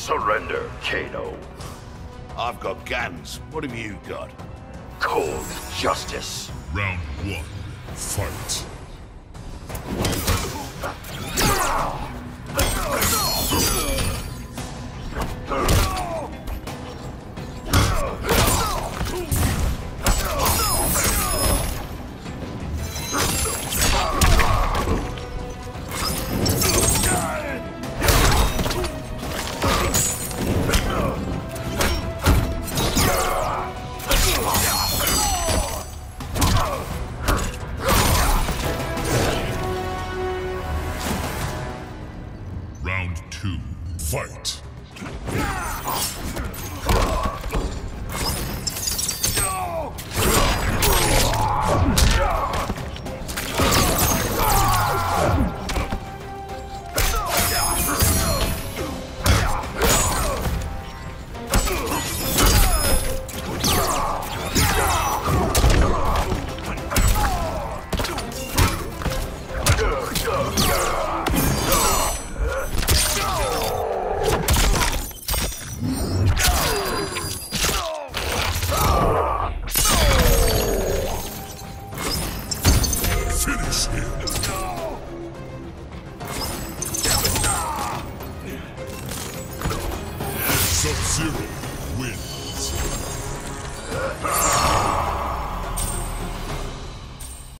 Surrender, Kano. I've got guns. What have you got? Cold justice. Round 1. Fight. Round 2. Fight. Finish him. Sub-Zero.